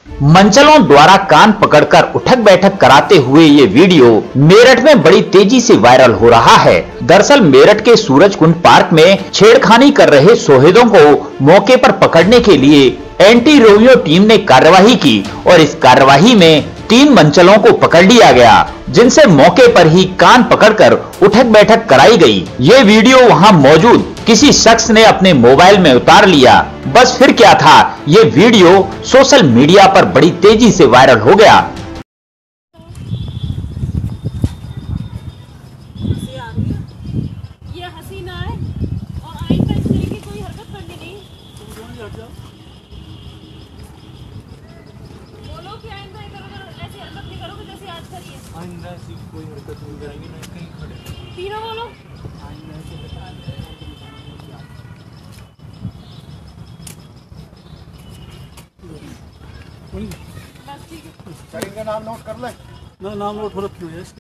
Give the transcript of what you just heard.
मंचलों द्वारा कान पकड़कर उठक बैठक कराते हुए ये वीडियो मेरठ में बड़ी तेजी से वायरल हो रहा है। दरअसल मेरठ के सूरजकुंड पार्क में छेड़खानी कर रहे शोहदों को मौके पर पकड़ने के लिए एंटी रोमियो टीम ने कार्यवाही की और इस कार्यवाही में 3 मंचलों को पकड़ लिया गया, जिनसे मौके पर ही कान पकड़कर उठक बैठक कराई गई। ये वीडियो वहां मौजूद किसी शख्स ने अपने मोबाइल में उतार लिया। बस फिर क्या था, ये वीडियो सोशल मीडिया पर बड़ी तेजी से वायरल हो गया। ये हसीना है और आइंदा इस तरह की कोई हरकत करनी नहीं। बोलो कि आइंदा इधर ऐसी हरकत नहीं करोगे जैसे आज करी है। आइंदा ऐसी कोई हरकत नहीं करेंगे, ना कहीं खड़े। तीनों बोलो। बस ठीक है। करेंगे, नाम नोट कर ले ना, नाम नोट हो रखी है।